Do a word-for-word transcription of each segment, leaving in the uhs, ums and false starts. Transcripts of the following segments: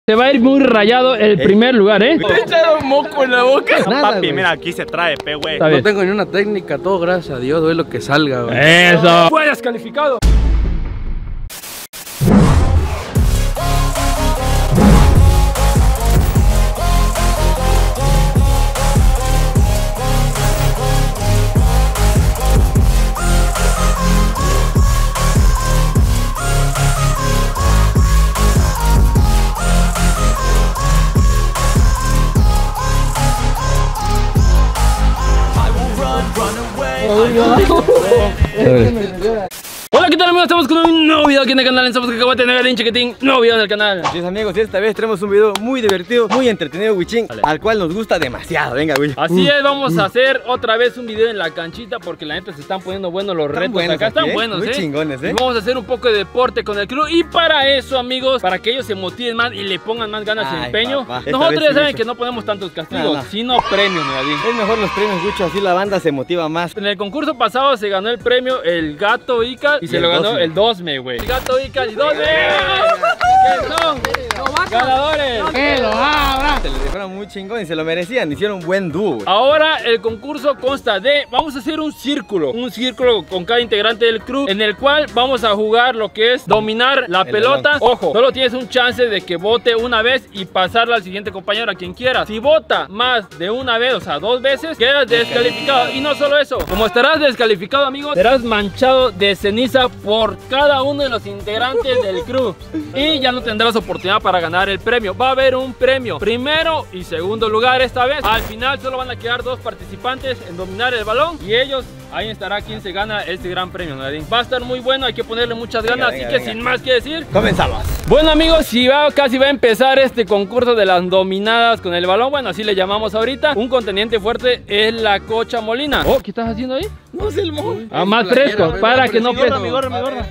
Se va a ir muy rayado el ¿Eh? primer lugar, ¿eh? ¿Te echaron moco en la boca? Nada, Papi, güey. mira, aquí se trae, pe, güey. Está No bien. tengo ni una técnica, todo gracias a Dios, doy lo que salga, güey. Eso. Fue descalificado. Hola, ¿qué tal, amigos? Estamos con un nuevo video aquí en el canal. Estamos que acabo de tener el chiquitín. Nuevo video en el canal. Así es, amigos, y esta vez tenemos un video muy divertido, muy entretenido, Wichín, Vale. al cual nos gusta demasiado. Venga, Wichín. Así es, vamos a hacer otra vez un video en la canchita porque la neta se están poniendo buenos los Están retos buenos acá. aquí, Están ¿eh? buenos, Muy ¿eh? chingones, ¿eh? Y vamos a hacer un poco de deporte con el crew. Y para eso, amigos, para que ellos se motiven más y le pongan más ganas y Ay, empeño, papá. Esta nosotros vez ya sí saben eso. que no ponemos tantos castigos, No, no. sino premios, Negadín. Es mejor los premios, Wicho, así la banda se motiva más. En el concurso pasado se ganó el premio el Gato Ical y, Y se el lo ganó Dosme. el Dosme, güey. El Gato Ical y Dosme. ¿Qué son? Ganadores. Se les dejaron muy chingón y se lo merecían, hicieron un buen dúo, güey. Ahora el concurso consta de, vamos a hacer un círculo, un círculo con cada integrante del crew, en el cual vamos a jugar lo que es dominar la El pelota. balón. Ojo, solo tienes un chance de que vote una vez y pasarla al siguiente compañero, a quien quiera. Si vota más de una vez, o sea, dos veces, quedas descalificado. Y no solo eso, como estarás descalificado, amigos, serás manchado de ceniza por cada uno de los integrantes del crew. Y ya no tendrás oportunidad para ganar el premio. Va a haber un premio, primero y segundo lugar esta vez. Al final solo van a quedar dos participantes en dominar el balón y ellos, ahí estará quien se gana este gran premio, ¿no? Va a estar muy bueno, hay que ponerle muchas Venga, ganas, venga, así que venga. sin más que decir, Comenzamos. bueno, amigos, si va, casi va a empezar este concurso de las dominadas con el balón. Bueno, así le llamamos ahorita. Un contendiente fuerte es la Cocha Molina. Oh, ¿qué estás haciendo ahí? No es el moco. Ah, más Playera, fresco, güey, para más que no fresquito. pese. Mi gorra, mi gorra.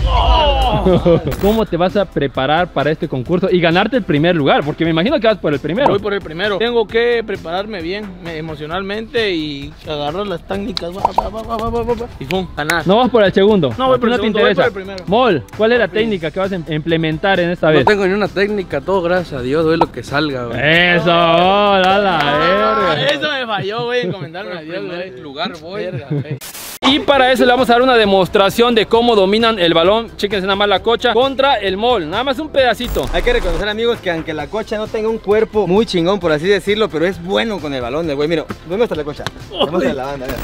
¿Cómo te vas a preparar para este concurso y ganarte el primer lugar? Porque me imagino que vas por el primero. Voy por el primero. Tengo que prepararme bien me- emocionalmente y agarrar las técnicas. Va, va, va, va, va, va, va, y pum, ganar. No vas por el segundo. No, voy A ti por el te segundo, voy interesa. por el primero. Mol, ¿cuál es la técnica que vas a im- implementar en esta No vez? tengo ni una técnica, todo gracias a Dios, doy lo que salga, güey. Eso, la la Ah, verga. eso me falló, güey, encomendarme a Dios, güey. lugar voy. Verga, güey. Y para eso le vamos a dar una demostración de cómo dominan el balón. Chéquense nada más la Cocha contra el Mol. Nada más un pedacito. Hay que reconocer, amigos, que aunque la Cocha no tenga un cuerpo muy chingón, por así decirlo, pero es bueno con el balón, el güey. Mira, ¿dónde está la Cocha? Vamos a la banda, mira.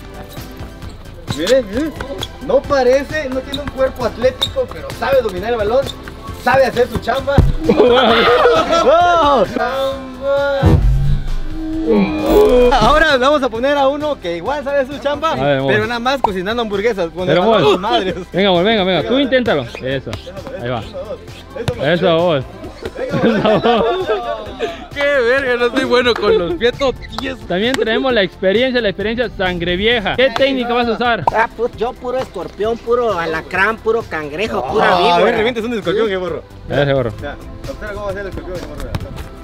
Miren, miren. No parece, no tiene un cuerpo atlético, pero sabe dominar el balón, sabe hacer su chamba. ¡Oh! ¡Chamba! Ahora vamos a poner a uno que igual sabe su chamba, A ver, Mol. pero nada más cocinando hamburguesas con Pero, el balón, Mol. madres. Venga, Mol, venga, venga. Tú inténtalo. Eso. Ahí va. Eso, Mol. ¡Qué verga! No soy bueno con los pies tiesos. También tenemos la experiencia, la experiencia sangre vieja. ¿Qué técnica vas a usar? Ah, pu- yo puro escorpión, puro alacrán, puro cangrejo, pura Ah, a ver, víbora. revientes un escorpión, qué borro. A ver, gorro. Ya, observa cómo va a ser el escorpión, qué borro.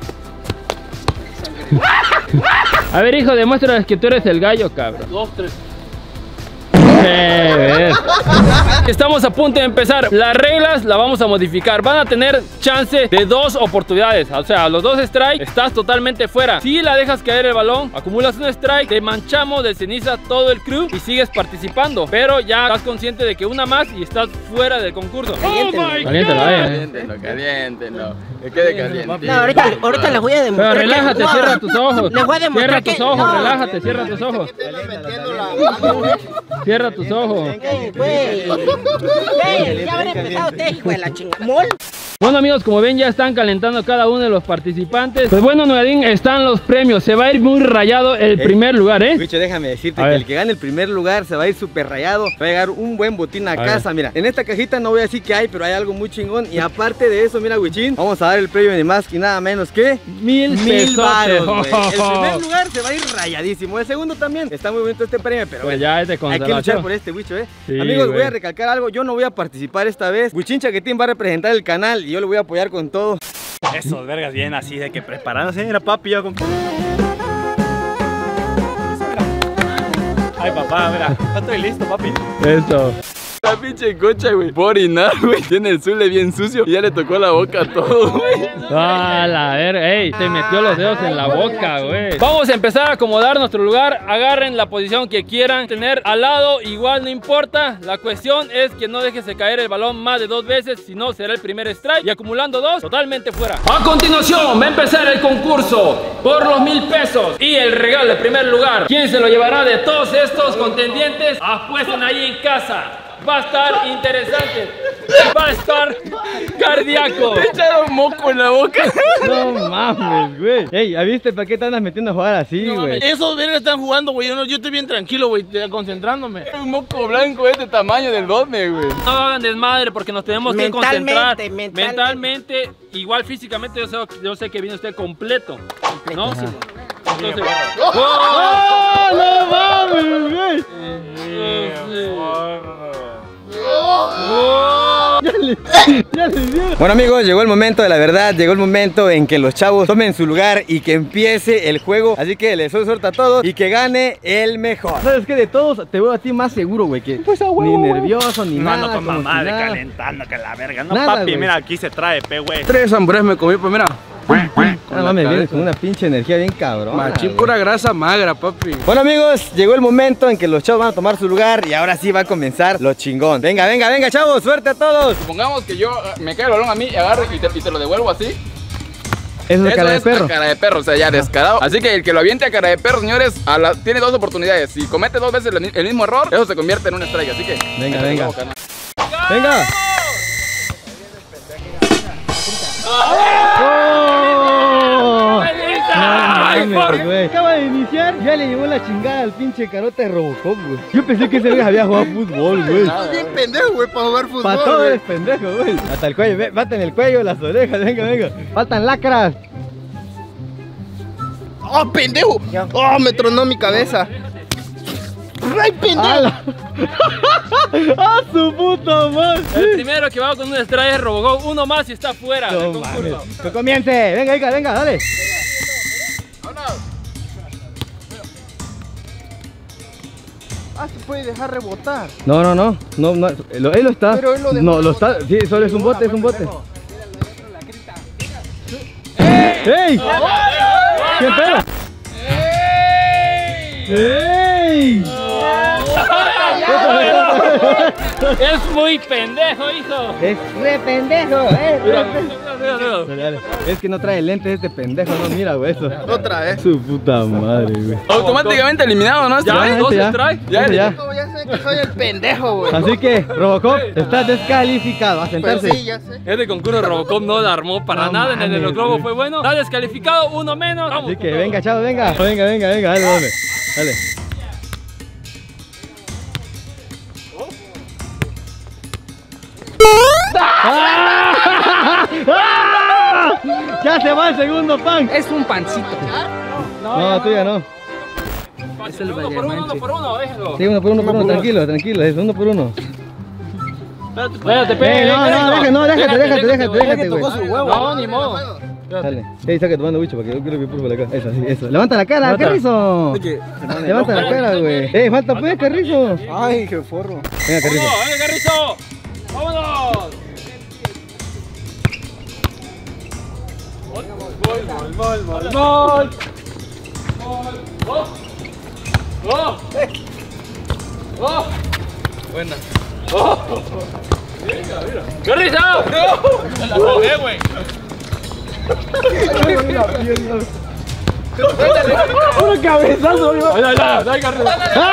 A ver, hijo, demuéstrales que tú eres el gallo, cabrón. Dos, tres. Eh, ves. Estamos a punto de empezar. Las reglas las vamos a modificar. Van a tener chance de dos oportunidades. O sea, los dos strikes, estás totalmente fuera. Si la dejas caer el balón, acumulas un strike, te manchamos de ceniza todo el crew y sigues participando. Pero ya estás consciente de que una más y estás fuera del concurso. Caliéntenlo. Caliéntalo, eh. Caliéntenlo, caliéntenlo. Que quede caliente. No, ahorita, ahorita les voy a Pero demostrar. que- relájate, no, cierra tus ojos. Les voy a demostrar Cierra que- tus ojos, no. relájate, cierra tus ojos. Cierra tus ojos. Ey, güey. Ey, ya habrá empezado usted, hijo de la chingada. Mol. Bueno, amigos, como ven, ya están calentando cada uno de los participantes. Pues bueno, Nugadín, están los premios. Se va a ir muy rayado el Eh, primer lugar, ¿eh? Bicho, déjame decirte A que ver. el que gane el primer lugar se va a ir súper rayado. Va a llegar un buen botín a, A casa. ver. Mira, en esta cajita no voy a decir que hay, pero hay algo muy chingón. Y aparte de eso, mira, Wichín, vamos a dar el premio de más y nada menos que Mil mil pesotes. baros, güey. El primer lugar se va a ir rayadísimo. El segundo también. Está muy bonito este premio, pero Pues bueno, ya es de hay que luchar consolación. por este, Wicho, eh. Sí, Amigos, voy güey. a recalcar algo. Yo no voy a participar esta vez. Wichín Chaquetín va a representar el canal y yo lo voy a apoyar con todo. Esos vergas bien así de que preparándose. Mira, papi, yo con... Ay, papá, mira. Ya estoy listo, papi. Eso. La pinche cocha, güey. Por orinar, güey. Tiene el zule bien sucio y ya le tocó la boca a todo, güey. A la verga, ey, te metió los dedos en la boca, güey. Vamos a empezar a acomodar nuestro lugar. Agarren la posición que quieran tener al lado, igual no importa. La cuestión es que no dejes de caer el balón más de dos veces, si no será el primer strike y acumulando dos, totalmente fuera. A continuación va a empezar el concurso por los mil pesos y el regalo de primer lugar. ¿Quién se lo llevará de todos estos contendientes? Apuesten ahí en casa. Va a estar interesante. Va a estar cardíaco. Te echaron moco en la boca. No mames, güey. Ey, ¿ya viste para qué te andas metiendo a jugar así, No, güey? esos vergas están jugando, güey. Yo, no, yo estoy bien tranquilo, güey, concentrándome. Un moco blanco de este tamaño del dosme, güey. No hagan desmadre porque nos tenemos que Mentalmente, concentrar. mentalmente. Mentalmente, igual físicamente yo sé, yo sé que viene usted completo. ¿No? Sí. Entonces, ¡Oh, no mames, güey! Ya le, ya le dieron. Bueno, amigos, llegó el momento de la verdad. Llegó el momento en que los chavos tomen su lugar y que empiece el juego. Así que les doy suerte a todos y que gane el mejor. ¿Sabes qué? De todos te veo a ti más seguro, güey. Que Pues a huevo, ni güey. nervioso, ni No, nada. no con como mamá si de nada. calentando que la verga. No, Nada, papi, güey. mira, aquí se trae, pe, güey. Tres hamburguesas me comí, pues mira. No mames, vienes con una pinche energía bien cabrón. Machín, pura grasa magra, papi. Bueno, amigos, llegó el momento en que los chavos van a tomar su lugar y ahora sí va a comenzar lo chingón. Venga, venga, venga, chavos, suerte a todos. Supongamos que yo eh, me cae el balón a mí y agarro y te, y te lo devuelvo así. Eso es Eso cara de es perro. a cara de perro, o sea, ya descarado. Así que el que lo aviente a cara de perro, señores, a la- tiene dos oportunidades. Si comete dos veces el, el mismo error, eso se convierte en un strike. Así que Venga, métete venga. la boca, ¿no? Venga. ¡Oh! ¡Ay, No por- mames, güey. Acaba de iniciar, ya le llevó la chingada al pinche carota de Robocop, güey. Yo pensé que ese güey había jugado fútbol, güey. Bien pendejo, güey, para jugar fútbol. Para todo güey. eres pendejo, güey. Hasta el cuello, ve, bate en el cuello, las orejas, venga, venga. Faltan lacras. ¡Oh, pendejo! ¡Oh, me tronó mi cabeza! ¡Ay, pendejo! ¡Hala! ¡A su puta madre! el primero que va con un strike es Robocop. Uno más y está fuera del No concurso. mames. Que comience. Venga, venga, venga, dale. Ah, se puede dejar rebotar. No, no, no. No, no. Lo- él lo está. Pero él lo dejó no, lo rebotar. está. Sí, solo es un bote, es un bote. ¡Ey! ¿Quién pega? ¡Ey! Es muy pendejo, hijo. Es re pendejo, eh. Mira, mira, mira, mira. Dale, dale. Es que no trae lentes este pendejo, no mira, güey, eso. Otra vez. Su puta madre, güey. Automáticamente eliminado, ¿no? Ya, Ya, dos este ya. strikes. Ya, Este ya. No, ya sé que soy el pendejo, güey. Así que, Robocop, estás descalificado. A Pero sentarse. sí, ya sé. Este concurso de Robocop no la armó para No nada. En el de los mames, globos güey. fue bueno. Está descalificado, uno menos. Vamos. Así con que todo. venga, chavo, venga. Venga, venga, venga, dale, dale. Dale. ¡Ah! ¡Ah! Ya se va el segundo pan. Es un pancito. No, tuya no. Uno por uno, uno por uno, déjalo. Sí, uno por uno, por uno, tranquilo, tranquilo, es uno por uno. Espérate, Eh, pe, no, no, déjate, no, déjate, déjate, déjate, déjate, güey. No, ni modo. Dale. Ey, saca tu mano, bicho, para que yo quiero que pulpe la cara. Eso, sí, eso. Levanta la cara, Carrizo. Levanta la cara, güey. Ey, falta pues, Carrizo. Ay, qué forro. Venga, Carrizo. ¡Vamos, venga, Carrizo! ¡Vámonos! ¡Gol, gol, gol, gol, gol! ¡Gol! ¡Oh! ¡Oh! Buena. ¡Oh! Venga, mira. ¡Carrizo! ¡No! ¡La jugué, güey! ¡Un cabezazo, güey! ¡Dale, dale, dale, Carrizo!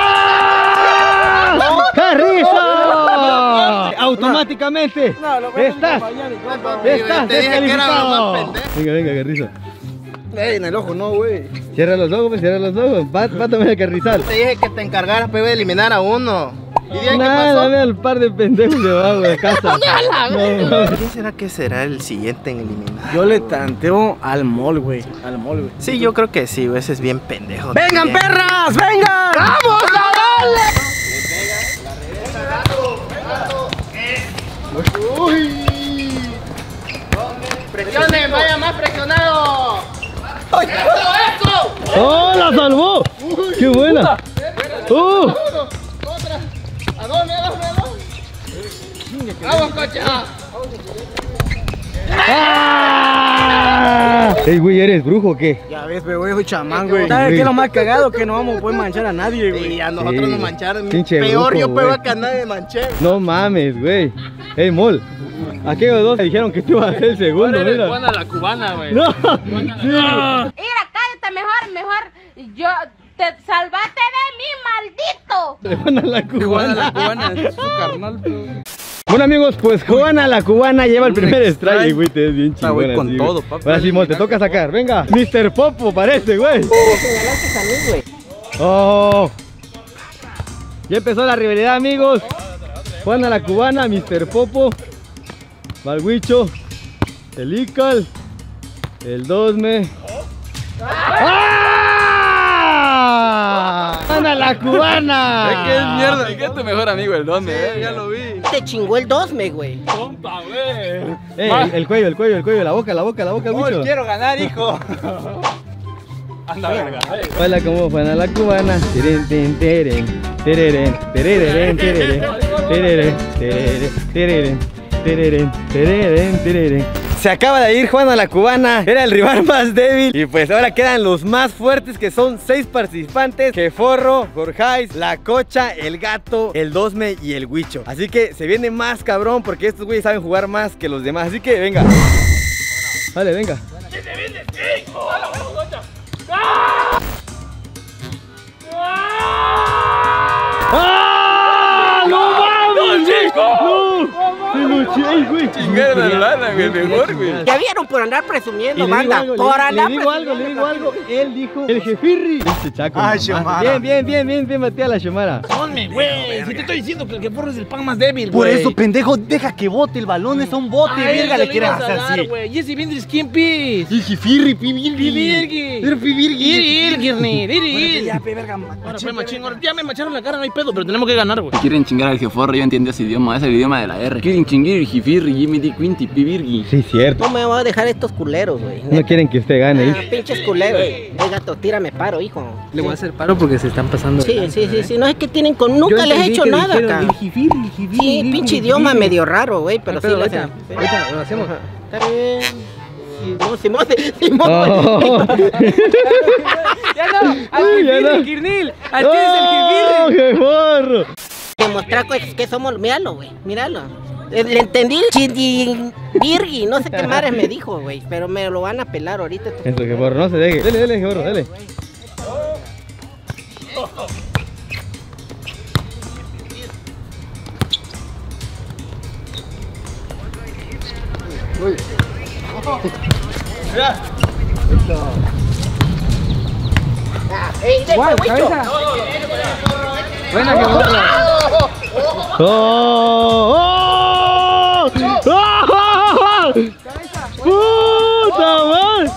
¡Ah! ¡Carrizo! Automáticamente estás, estás Te dije que era lo descalificado. más pendejo. Venga, venga, Carrizo. Ey, en el ojo no, güey. Cierra los ojos, pues, cierra los ojos. Va, va a tomar el carrizal. Te dije que te encargaras, pe, de eliminar a uno. ¿Y de ahí qué Nada, pasó? dame al par de pendejos de abajo de casa. No, no. ¿Quién será que será el siguiente en eliminar? Yo le tanteo al mol, güey. Al mol, güey. Sí, yo creo que sí, güey. Ese es bien pendejo. ¡Vengan, Bien. perras! ¡Vengan! ¡Vamos a darle! ¡Uy! ¡Presionen! ¡Vaya más presionado! ¡Oh, la salvó! ¡Qué buena! ¡Uh! ¡Otra! ¡A dos, a dos, a dos! ¡Vamos, cocha! ¡Ah! Ey, güey, ¿eres brujo o qué? Ya ves, güey, soy chamán, güey. ¿Sabes qué es lo más cagado? Que no vamos a poder manchar a nadie, güey. Y a nosotros Sí, nos mancharon. pinche Peor brujo, yo puedo güey. que a nadie me manché. No mames, güey. Ey, Mol, aquellos dos dijeron que tú ibas a ser el segundo, Ahora eres mira. Juana la cubana, güey. No, Juana- sí. ¡Ah! Mira, cállate mejor, mejor. Yo te salvaste de mí, maldito. Juana la Juana la cubana. cubana, es su carnal. Bueno, amigos, pues Juana la cubana lleva el primer strike. Y, güey, te ves bien chingón. güey, con así, todo, güey. papi. Ahora sí, Mol, te toca sacar. Venga, mister Popo parece, güey. Señalaste a mí, güey. Oh. Ya empezó la rivalidad, amigos. Juana la cubana, mister Popo, Balguicho, el Ical, el Dosme. ¡Ah! ¡Juana la cubana! Es que es mierda. Es que es tu mejor amigo, el Dosme, eh. Ya lo vi. Te chingó el dosme, güey. Compa, güey. Eh, el, el cuello, el cuello, el cuello, la boca, la boca, la boca, Balguicho. Quiero ganar, hijo. Anda, verga. Hola, como Juana la cubana. Teren, ten, teren, tereren, tereren, tereren, tereren, tereren, tereren, tereren, tereren, tereren. Se acaba de ir Juana la cubana, era el rival más débil. Y pues ahora quedan los más fuertes, que son seis participantes: Jeforro, Jorjais, La Cocha, El Gato, el Dosme y el Huicho. Así que se viene más cabrón, porque estos güeyes saben jugar más que los demás. Así que venga. Vale, venga. ¡Ah! ¡No mames! ¡No! ¡Se lo eché, güey! Chingar de lana, güey, mejor, güey. Ya vieron por andar presumiendo, Y le digo banda. algo, Por le, andar le digo algo, le digo algo. Él dijo el jefirri. Este chaco. Ay, mamá. Xiomara. Bien, bien, bien, bien, bien, Matías la Xiomara. Ponme, güey. Si te estoy diciendo que el que porro es el pan más débil, Por güey. eso, pendejo, deja que bote el balón, es un bote, Ay, verga, te le lo quieres ibas a hacer dar, así. güey. Jesse Vendris, ¿quién pis? Y jefirri, pivirgi. Pivirgi. Pero pivirgi. Ir, ir, Girnir, ir, ir. Ya, pe, verga, Ahora fue machín, ahora ya me macharon la cara, no hay pedo, pero tenemos que ganar, güey. Quieren chingar al jeforro, yo entiendo ese idioma, es el idioma de la R. Quieren chingar el jifirri, Jimmy D. Quinty, Pivirgi. Sí, cierto. No me voy a dejar estos culeros, güey. No quieren que usted gane, Ah, ¿viste? pinches culeros. Ey, gato, tírame paro, hijo. Le voy a hacer paro porque se están pasando. Sí, sí, sí, sí. No es que tienen con. Nunca les he hecho nada acá. Sí, pinche idioma medio raro, güey, pero sí Pero le ahorita, hacen. ahorita lo hacemos. Está bien. No, Simón, Simón. Oh. Ya no, al Uy, ya no. Girnil, Girnil. Al ti es el ¡Oh, Girnil. qué morro! Demostrar que, que somos. Míralo, güey. Míralo. Eh, Le entendí el Virgi, no sé qué madre me dijo, güey. Pero me lo van a pelar ahorita. Eso, que morro, no se deje. Dele, dele, morro, dele. Ah, ey, deja, Guau, güey, cabeza. Buena que morra. ¡Oh! ¡Oh! ¡Oh! ¡Puta madre!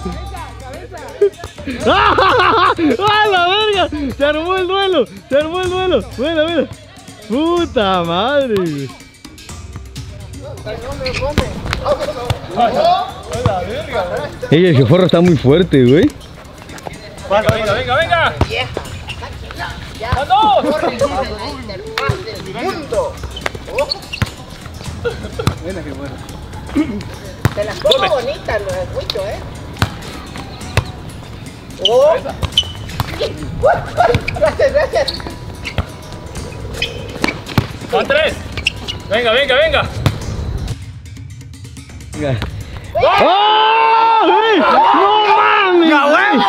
¡Ah! ¡Ah, la verga! Se armó el duelo, se armó el duelo. Buena, buena. ¡Puta madre! Güey. Ey, el jeforro está muy fuerte, güey. Venga, venga, venga, venga. ¡Vamos! Te las pongo bonitas, los huichos, eh. Oh. Gracias, gracias. Van tres. Venga, venga, venga. Venga. ¡Oh! ¡Güey! ¡No mames! ¡Ya huevo!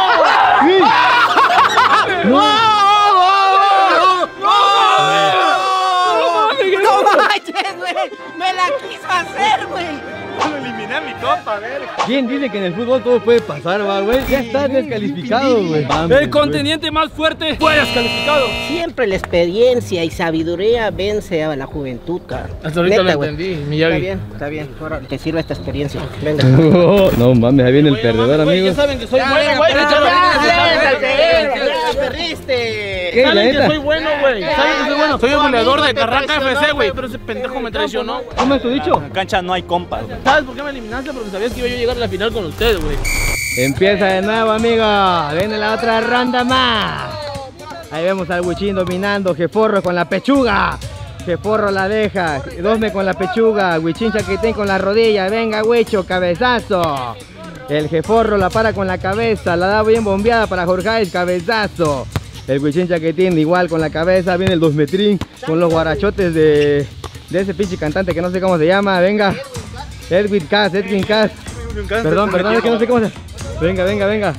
No manches, güey. Me la quiso hacer, güey. Lo eliminé a mi compa, verga. ¿Quién dice que en el fútbol todo puede pasar, va, güey? Ya estás descalificado, güey. El contendiente más fuerte fue descalificado. Siempre la experiencia y sabiduría vence a la juventud, cara. Hasta ahorita Neta, lo güey. entendí, Está Miyagi. bien, está bien. Ahora te sirve esta experiencia. Venga. No mames, ahí viene el perdedor, Güey, ya amigos. saben que soy bueno, venga, güey. ya, Echalo, ya, echalo, ya, echalo. ya, perdiste. ¿Qué, la Saben que neta? soy bueno, güey. Saben que soy bueno. Soy el goleador de Carranca F C, güey. Pero ese pendejo me traicionó, güey. ¿Cómo es tu dicho? En cancha no hay compas. ¿Sabes por qué me eliminaste? Porque sabías que iba yo a llegar a la final con ustedes, güey. Empieza de nuevo, amigos. Viene la otra ronda más. Ahí vemos al Huichín dominando, jeforro con la pechuga. Jeforro la deja. Dosme con la pechuga. Huichín Chaquetín con la rodilla. Venga, Huicho, cabezazo. El Jeforro la para con la cabeza. La da bien bombeada para Jorge, cabezazo. El Huichín Chaquetín igual con la cabeza. Viene el dos metrín con los guarachotes de, de ese pinche cantante que no sé cómo se llama. Venga. Edwin Cass, Edwin Cass. Perdón, perdón, es que no sé cómo se... Venga, venga, venga.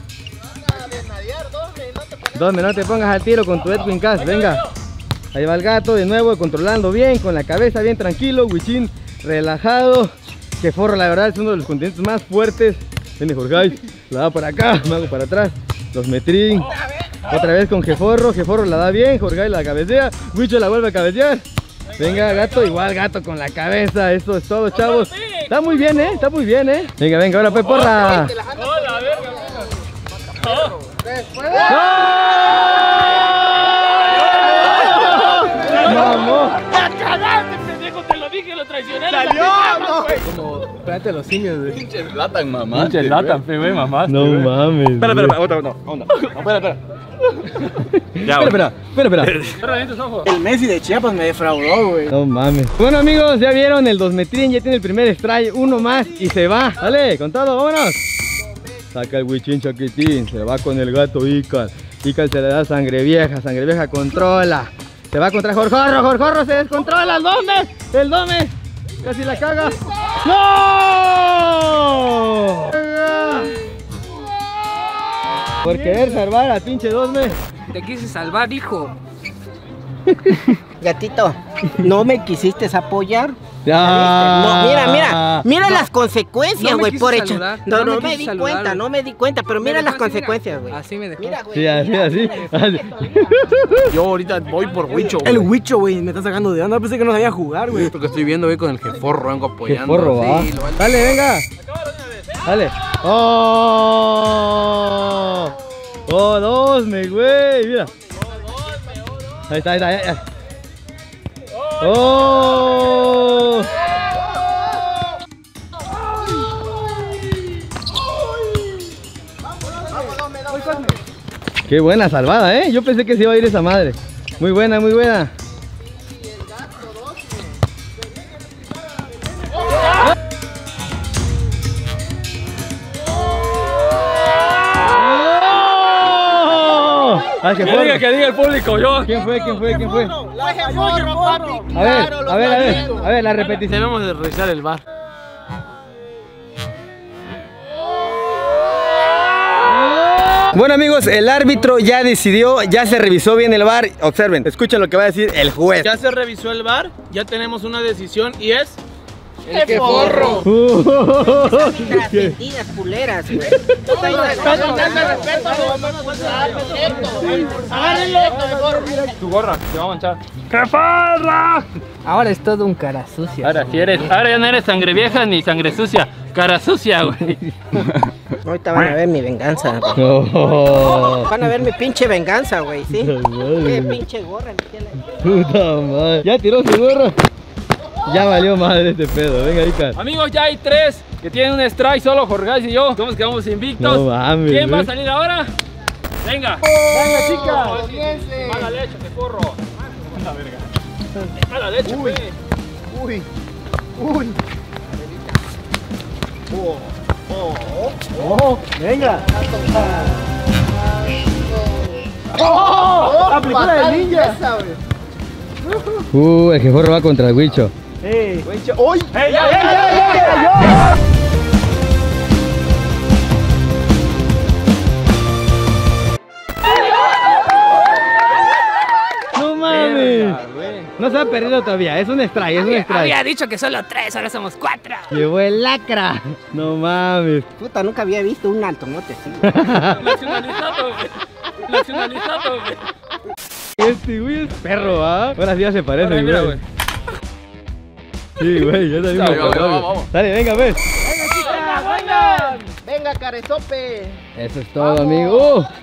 Dosme, no te pongas al tiro con tu Edwin Cass, venga. Ahí va el gato de nuevo, controlando bien, con la cabeza bien tranquilo. Huichín relajado. Jeforro, la verdad, es uno de los continentes más fuertes. Viene Jorge, la da para acá, me hago para atrás. Dos metrín. Otra vez con Jeforro, Jeforro la da bien, Jorge la cabecea. Huicho la vuelve a cabecear. Venga, gato, igual gato con la cabeza. Eso es todo, chavos. Está muy bien, eh, está muy bien, eh. Venga, venga, ahora pues porra. Hola, verga. ¡Vamos! ¡Ya cagaste, pendejo! Te lo dije, lo traicioné. ¡Salió! Como, espérate los simios, güey. Pinches latan, mamá. Pinches latan, fe, güey, mamá. No mames. Espera, espera, espera, otra, no, onda. No, espera, espera. Ya, espera, espera, espera. Cierra bien tus ojos. El Messi de Chiapas me defraudó, güey. No mames. Bueno, amigos, ya vieron el dos metrín, ya tiene el primer strike, uno más y se va. Dale, con todo, vámonos. Saca el Huichín Chaquetín, se va con el gato Ical. Ical se le da sangre vieja, sangre vieja controla. Se va contra Jorjorro, Jorjorro se descontrola, el Dome, el Dome. Casi la caga. ¡No! Por querer salvar al pinche Dome. Te quise salvar, hijo. Gatito, ¿no me quisiste apoyar? Ya. No, mira, mira, mira las consecuencias, No me güey, quiso por hecho. saludar, No, no no me me quiso di saludar, cuenta, güey. no me di cuenta, pero mira las dejó así, consecuencias, güey. Así me dejó. Mira, güey. Sí, así, mira, así. mira. Yo ahorita voy por Huicho, El güey. Huicho, güey, me está sacando de onda. Pensé que no sabía jugar, güey. Porque estoy viendo, güey, con el Jeforro, vengo apoyando. Jeforro, va. Sí, lo va- Dale, venga. Dale. ¡Oh! ¡Oh, dos, me güey! Mira. Ahí está, ahí está, ahí está. ¡Oh! Qué buena salvada, ¿eh? Yo pensé que se iba a ir esa madre. Muy buena, muy buena. Ay, Que diga, que diga el público, yo. ¿Quién fue? ¿Quién fue? ¿Quién fue? Jeforro, papi. A ver, a ver, a ver, a ver, la repetición. Debemos de revisar el bar. Bueno, amigos, el árbitro ya decidió, ya se revisó bien el bar. Observen, escuchen lo que va a decir el juez. Ya se revisó el bar, ya tenemos una decisión y es... El Jeforro. Trascendidas culeras, güey. Tu gorra, te va a manchar. ¡Qué farra! Ahora es todo un cara sucia. Ahora, si eres, ahora ya no eres sangre vieja ni sangre sucia. Cara sucia, güey. Ahorita van a ver mi venganza, güey. Oh, Van a ver mi pinche venganza, güey, ¿sí? madre. Qué pinche gorra me tiene. puta madre. Ya tiró su gorra. Ya valió madre este pedo. Venga, Icar. Amigos, ya hay tres que tienen un strike, solo Jorge y yo. Somos quedamos invictos. No mames, ¿Quién va a güey. salir ahora? Venga. Venga, chicas. Mala leche, te porro. Mala verga. Mala leche, güey. Uy, uy. Oh, oh, Oh, venga. oh. Aplicó la de ninja. Esa, güey. Uh, el Jeforro va contra el Huicho. Huicho. ¡Uy! ¡Ey, ya, ya, ya, ya, ya! No mames. No se ha perdido todavía, es un strike, es un strike. Había dicho que solo tres, ahora somos cuatro. Llevó el lacra. No mames. Puta, nunca había visto un altonote así. Nacionalizado, güey. Nacionalizado, güey. Este güey es perro, ¿ah? Ahora sí ya se parece, Ahora, mira, güey. Sí, güey, ya está Vamos, bien. vamos, vamos. Dale, venga, pues. Venga, carezope. Eso es todo, amigo. Uh.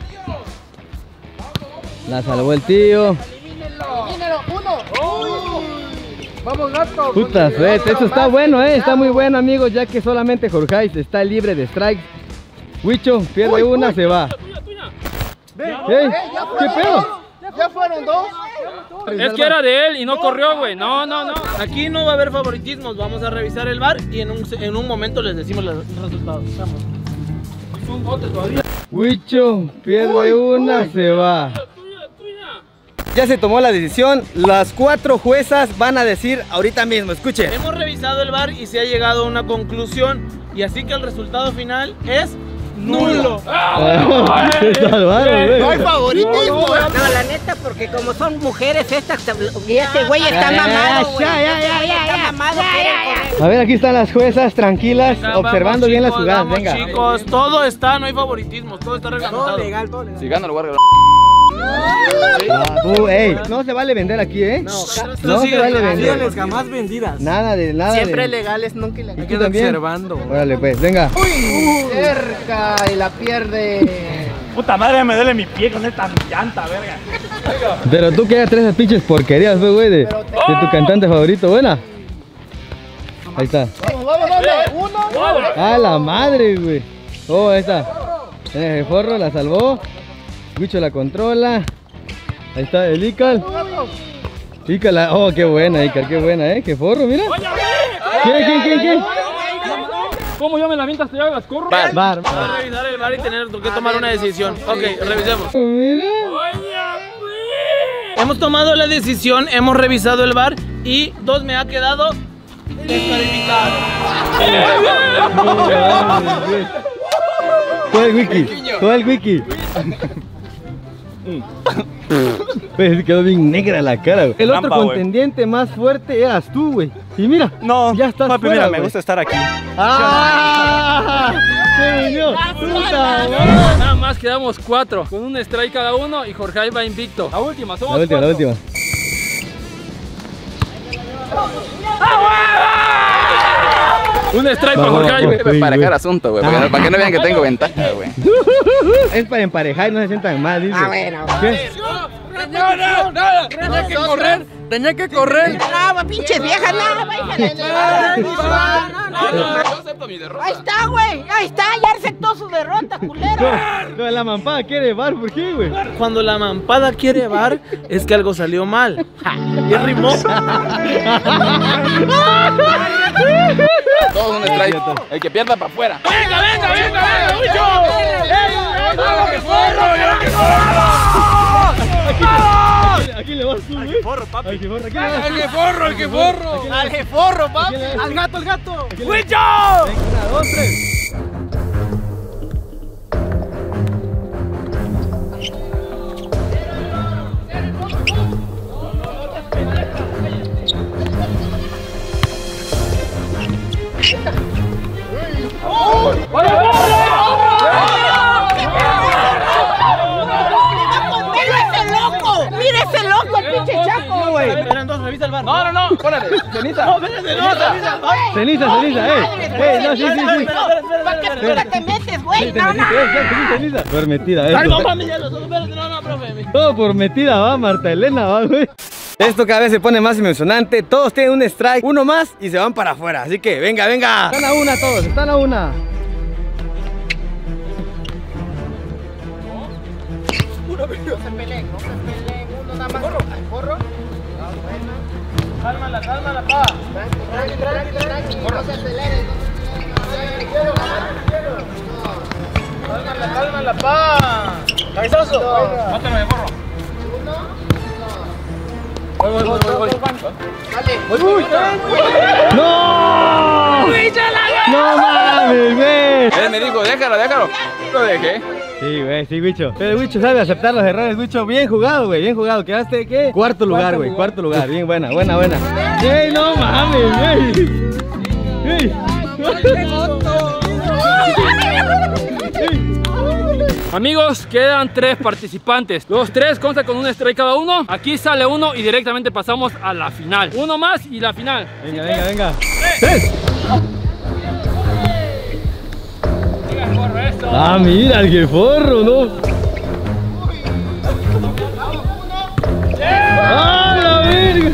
La salvó el tío. Elimínelo. Uno. Vamos, gato. Puta suerte, eso está bueno, eh. Está muy bueno, amigos, ya que solamente Jorge está libre de strikes. Huicho pierde una, se va. Tuya, tuya. Ey, ¿qué pedo? Ya fueron dos. Es que era de él y no corrió, güey. No, no, no. Aquí no va a haber favoritismos. Vamos a revisar el V A R y en un, en un momento les decimos los resultados. Vamos. Es un bote todavía. Huicho pierde una, se va. Ya se tomó la decisión. Las cuatro juezas van a decir ahorita mismo. Escuchen. Hemos revisado el V A R y se ha llegado a una conclusión. Y así que el resultado final es nulo. No hay favoritismo. No, la neta, porque como son mujeres estas, y este güey está mamado, güey. Ya, ya, ya, ya, Está mamado, quieren correr. A ver, aquí están las juezas tranquilas, Venga, observando vamos, bien las chicos, jugadas. vamos, Venga. chicos, todo está, no hay favoritismos, todo está reglamentado. Si gano el guardia. Ah, tú, ey, no se vale vender aquí, ¿eh? No, No se vale vender. Acciones jamás vendidas. Nada de nada. Siempre de... legales, nunca ¿Y ilegales. tú también? observando. Órale, pues, venga. Cerca y la pierde. Puta madre, me duele mi pie con esta llanta, verga. Pero tú que traes esas pinches porquerías, pues, güey, de, de tu cantante favorito, buena. Ahí está. Vamos, vamos, vamos. Uno. A la madre, güey. Oh, ahí está. El forro la salvó. Guicho la controla. Ahí está el Ical. Ical, la... oh, qué buena, Ical, qué buena, eh. Qué forro, mira. ¿Quién, quién, quién, quién? ¿Cómo yo me la miento hasta ya las corro? Bar. Vamos a revisar el V A R y tener que tomar una decisión. Ok, revisemos. Mira. Hemos tomado la decisión, hemos revisado el V A R y dos me ha quedado descalificado. Todo el wiki, todo el wiki. Pues quedó bien negra la cara, güey. El otro Trampa, güey. contendiente más fuerte eras tú, güey. Y mira, No, ya estás papi, fuera, mira, me güey. gusta estar aquí. ¡Ah! ¡Señor! ¡Puta madre! Nada más quedamos cuatro, con un strike cada uno y Jorge ahí va invicto. La última, somos La última, la cuatro. última. Un strike para Vamos, Jorge ahí. vamos. Para Sí, emparejar güey. asunto, güey. Para, que no- para que no vean que tengo ventaja, güey. Es para emparejar y no se sientan mal, dice. Ah, bueno. ¿Qué? No, no, no, tenía que correr, tenía que correr. No, pinches viejas, no, váyanle. No, no, no, no. Yo acepto mi derrota. Ahí está, güey. Ahí está, ya aceptó su derrota, culero. No, la mampada quiere bar, ¿por qué, güey? Cuando la mampada quiere V A R es que algo salió mal. Ja, y rimó. Todo un strike. El que pierda para afuera. Venga, venga, venga, venga, Huicho. ¡Ey, ¿A quién le vas tú, güey? Porro, papi. Al que forro, ¿a quién le vas? ¡Al que forro, al que forro! Al jeforro, papi. Al gato, al gato. ¡Huicho! Venga, una, dos, tres. ¡Mira ese loco! ¡Mira ese loco, el pinche chaco, güey! Eran dos, revisa el V A R. No, no, no. Órale. Ceniza. No, espérate, no, revisa el V A R. Ceniza, ceniza, eh. Eh, no, sí, sí, sí. ¿Para qué puta te metes, güey? No, no. Ceniza, ceniza. Por metida, eh. Ay, no mames, ya los dos, espérate, no, no, profe. Todo por metida va, Marta Elena, va, güey. Esto cada vez se pone más emocionante. Todos tienen un strike, uno más y se van para afuera. Así que venga, venga. Están a una todos, están a una. Cálmala, cálmala, pa. Cálmala, cálmala, pa. Cabezazo. Mátame de porro. Voy, voy, voy, voy, voy. ¡No! ¡No mames, güey! Él me dijo, déjalo, déjalo. Lo dejé. Sí, güey, sí, Wicho. Pero Wicho sabe aceptar los errores, Wicho. Bien jugado, güey, bien jugado. Quedaste, ¿qué? Cuarto lugar, güey, cuarto lugar. Bien buena, buena, buena. ¡Ey, no mames, güey! ¡Ey! Amigos, quedan tres participantes. Los tres constan con un strike cada uno. Aquí sale uno y directamente pasamos a la final. Uno más y la final. Venga, venga, venga. ¡Tres! Ah, mira, el jeforro, ¿no? ¡Ah, la verga!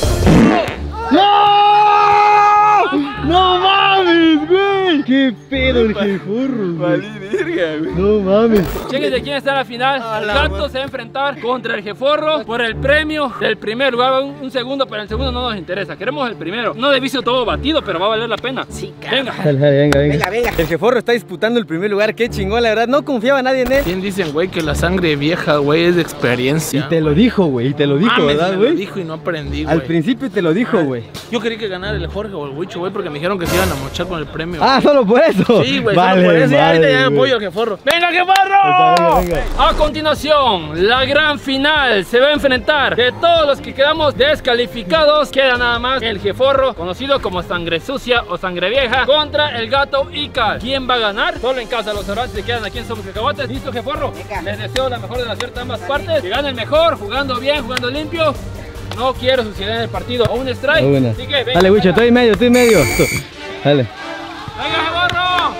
¡No! ¡No mames, güey! ¡Qué pedo! el jeforro, Valí, verga, güey. No mames. Chéquense quién está en la final. El gato se va a enfrentar contra el jeforro por el premio del primer lugar. Un, un segundo, pero el segundo no nos interesa. Queremos el primero. No de vicio todo batido, pero va a valer la pena. Sí, venga. Dale, dale, venga, venga. Venga, venga. El jeforro está disputando el primer lugar. Qué chingón, la verdad. No confiaba nadie en él. Bien dicen, güey, que la sangre vieja, güey, es de experiencia. Y te lo dijo, güey. Y te lo dijo, Mames, ¿verdad, me güey? lo dijo y no aprendí, güey. Al principio te lo dijo, güey. Yo quería que ganara el Jorge o el Huicho, güey, porque me dijeron que se iban a mochar con el premio. Ah, solo por eso. Sí, güey, vale, solo por eso. Y ahorita vale, ya güey. apoyo al jeforro. ¡Venga, jeforro! Venga, venga. A continuación, la gran final se va a enfrentar. De todos los que quedamos descalificados, queda nada más el jeforro, conocido como sangre sucia o sangre vieja, contra el gato Icar. ¿Quién va a ganar? Solo en casa los cervantes se quedan aquí en Somos Cacahuates. ¿Listo, jeforro? Venga. Les deseo la mejor de la suerte a ambas partes. Que gane el mejor, jugando bien, jugando limpio. No quiero suceder en el partido. O un strike. Muy buena. Así que venga, Dale, Wicho, venga. estoy en medio, estoy en medio. Dale. ¡Venga, jeforro!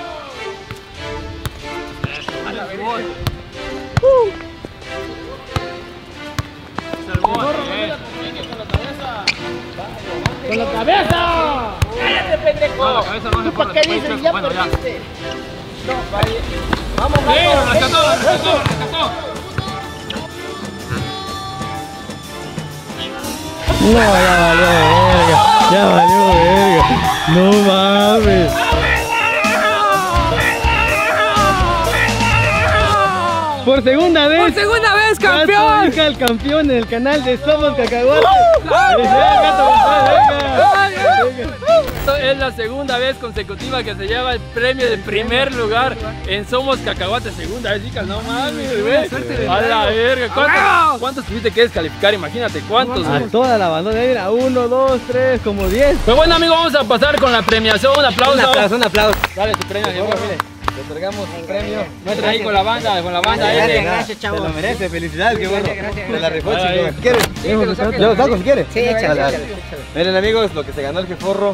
¡Con la cabeza! ¡Cállate, pendejo! No, la cabeza no se ¿Tú para pone, qué después dices? se- Ya bueno, ya. perdiste. No, vaya. Vamos, Sí, vamos. lo rescató, lo rescató, lo rescató. No, ya valió verga. Ya valió verga. No mames. Por segunda vez. ¡Por segunda vez, Gato campeón! Ica, el campeón en el canal de Somos Cacahuates. ¡Felicidades, Gato González! Venga. Es la segunda vez consecutiva que se lleva el premio de primer lugar en Somos Cacahuates. Segunda vez, chicas, no mames, güey. A la verga. ¿Cuántos, ¿Cuántos tuviste que descalificar? Imagínate, ¿cuántos? A toda la bandona, mira, uno, dos, tres, como diez. Pues bueno, amigos, vamos a pasar con la premiación. Un aplauso. Un aplauso, un aplauso. Dale tu premio, jefe. Le otorgamos un premio. Muestra ahí con la banda, con la banda. Gracias, L. gracias, Se chavo. lo merece, felicidades, qué bueno. Gracias, gracias. Se la rifó, Ay, chicos. ay. Si quieres, yo lo saco si quieres. Sí, échale, Dale, dale. échale, échale. Miren, amigos, lo que se ganó el jeforro.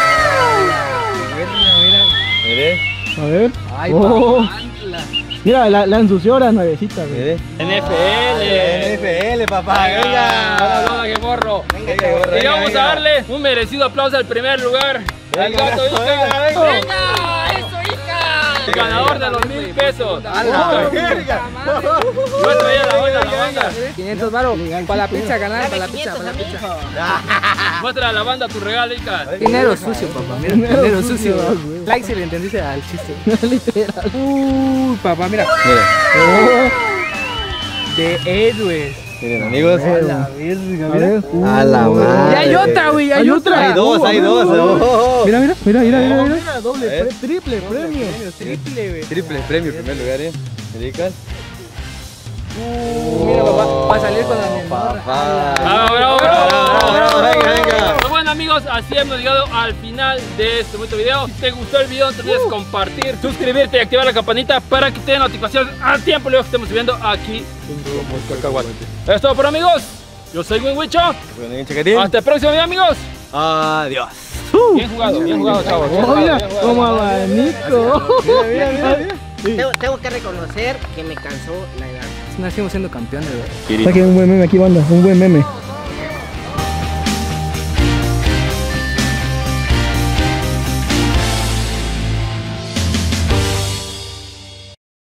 Mire, A ver. Ay, Oh. papantla. Mira, la, la ensució la nuevecita, güey. mire. N F L. N F L, papá, Venga, venga. hola, qué morro. Venga, Venga, chavo. gorra. Y vamos a venga. darle un merecido aplauso al primer lugar. Al Venga, gato Ica. venga, venga. Venga, eso Ica. El ganador de los mil pesos. A la verga. Muestra ahí a la banda, a la banda. quinientos baros. Para la pizza, ganar, para la Dame pizza, quinientos para a la mí. pizza. Muestra a la banda tu regalo, Ica. Dinero sucio, papá. Mira, dinero sucio. Like si le entendiste al chiste. Literal. Uy, papá, mira. Miren, De héroes. miren, amigos. A la verga, mira. A la madre. Y hay otra, güey, hay otra. Hay dos, hay dos. Oh. Mira, mira, mira, mira, mira. mira. A Doble, ver. pre- triple premio. Triple, güey. Triple premio en primer lugar, eh. Dedican. Mira, papá, va a salir con la menor. Papá. Bravo, bravo, bravo, bravo, bravo. Venga, venga. Pues bueno, amigos, así hemos llegado al final de este bonito video. Si te gustó el video, no te olvides compartir, suscribirte y activar la campanita para que te den notificaciones al tiempo luego que estemos subiendo aquí en Somos Cacahuates. Eso es todo por amigos. Yo soy Winwicho. Bueno, bien, chaquetín. Hasta el próximo video, amigos. Adiós. Bien jugado, bien jugado, chavos. Bien Oh, jugado, mira, bien jugado. como abanico. Mira, mira, mira, mira. Tengo, tengo que reconocer que me cansó la edad. Nacimos siendo campeones, güey. Saquen un buen meme aquí, banda, un buen meme.